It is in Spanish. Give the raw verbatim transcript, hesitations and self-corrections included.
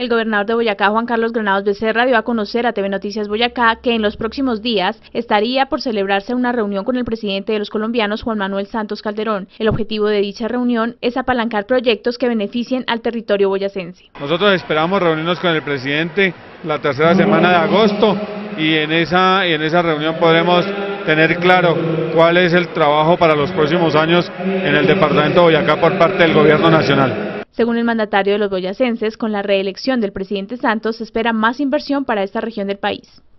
El gobernador de Boyacá, Juan Carlos Granados Becerra, dio a conocer a T V Noticias Boyacá que en los próximos días estaría por celebrarse una reunión con el presidente de los colombianos, Juan Manuel Santos Calderón. El objetivo de dicha reunión es apalancar proyectos que beneficien al territorio boyacense. Nosotros esperamos reunirnos con el presidente la tercera semana de agosto y en esa, y en esa reunión podremos tener claro cuál es el trabajo para los próximos años en el departamento de Boyacá por parte del gobierno nacional. Según el mandatario de los boyacenses, con la reelección del presidente Santos se espera más inversión para esta región del país.